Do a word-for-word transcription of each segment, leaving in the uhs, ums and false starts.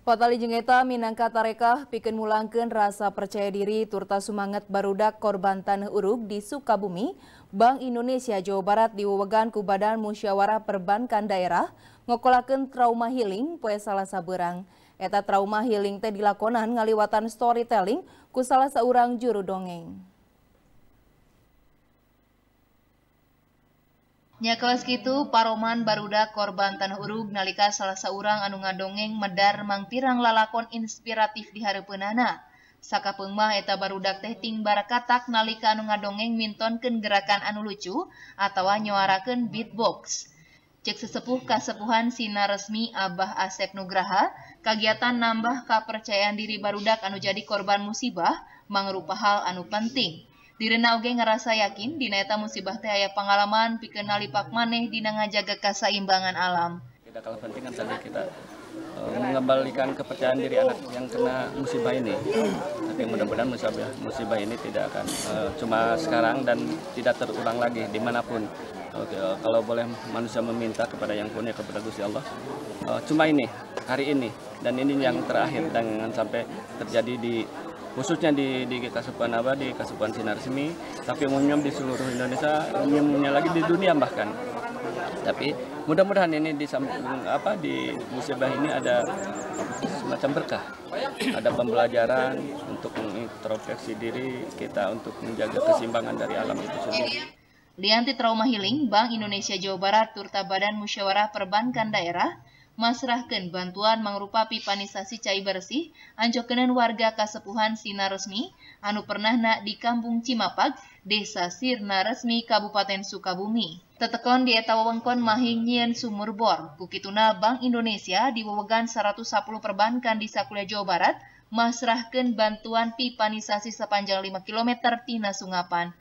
Patali jeung eta minangka tarekah pikeun mulangkeun rasa percaya diri turta sumanget barudak korban taneuh urug di Sukabumi, Bank Indonesia Jawa Barat diwewegan ku Badan Musyawarah Perbankan Daerah ngokolakeun trauma healing poe Salasa beurang. Eta trauma healing teh dilakonan ngaliwatan storytelling ku salah saurang juru dongeng. Nya kawas kitu paroman barudak korban taneuh urug nalika salah saurang anu ngadongeng medar mangpirang lalakon inspiratif di hareupeunana. Sakapeung mah eta barudak teh ting barakatak nalika anu ngadongeng mintonkeun gerakan anu lucu atawa nyoarakeun beatbox. Cek sesepuh kasepuhan Sina Resmi Abah Asep Nugraha, kagiatan nambah kapercayaan diri barudak anu jadi korban musibah mangrupa hal anu penting. Direna oge ngerasa yakin dina eta musibah teh aya pengalaman pikeun nalipak maneh dina ngajaga kasaimbangan alam. Tidak kalah penting kan tadi kita uh, mengembalikan kepercayaan diri anak yang kena musibah ini. Tapi mudah-mudahan musibah musibah ini tidak akan uh, cuma sekarang dan tidak terulang lagi dimanapun. Uh, kalau boleh manusia meminta kepada yang punya kepada Gusti Allah, uh, cuma ini hari ini dan ini yang terakhir dan jangan sampai terjadi di khususnya di di Kasupuan apa di Kasupuan Sina Resmi, tapi umumnya di seluruh Indonesia, umumnya lagi di dunia bahkan. Tapi mudah-mudahan ini di apa di musibah ini ada semacam berkah, ada pembelajaran untuk mengintrospeksi diri kita untuk menjaga keseimbangan dari alam itu sendiri. Lianti trauma healing, Bank Indonesia Jawa Barat turta Badan Musyawarah Perbankan Daerah masrahkeun bantuan mangrupa pipanisasi cai bersih anjokeun warga kasepuhan Sina Resmi anu pernahna di Kampung Cimapag, Desa Sirna Resmi, Kabupaten Sukabumi. Tetekon di eta wewengkon mahing nyieun sumur bor. Kukituna Bank Indonesia diwewegan seratus sepuluh perbankan di sakuliah Jawa Barat masrahkeun bantuan pipanisasi sepanjang lima kilometer tina sungapan.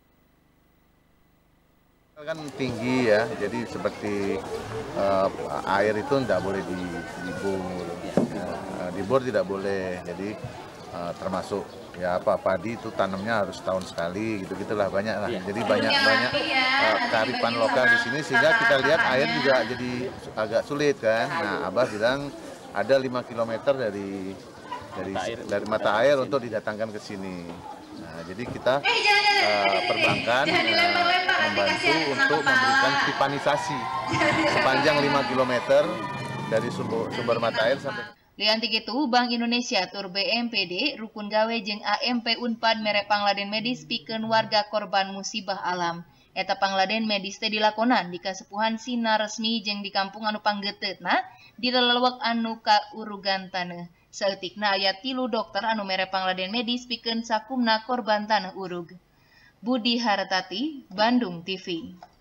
Kan tinggi ya, jadi seperti uh, air itu tidak boleh di, dibor, uh, dibor tidak boleh. Jadi uh, termasuk ya apa padi itu tanamnya harus tahun sekali, gitu gitulah banyak lah. Jadi banyak banyak uh, kearifan lokal di sini sehingga kita lihat air juga jadi agak sulit kan. Nah, Abah bilang ada lima kilometer dari dari dari mata air untuk didatangkan ke sini. Nah, jadi kita uh, perbankan uh, membantu untuk memberikan pipanisasi sepanjang lima kilometer dari sumber, sumber mata air sampai. Lianti kitu Bank Indonesia tur B M P D rukun gawe jeung A M P Unpad mere pangladen medis pikeun warga korban musibah alam. Eta pangladen medis teh dilakonan di kasepuhan Sina Resmi jeung di kampung anu panggeuteutna di lelewek anu kaurugan taneuh. Saeutikna aya tilu dokter anu mere pangladen medis pikeun sakumna korban taneuh urug. Budi Hartati, Bandung T V.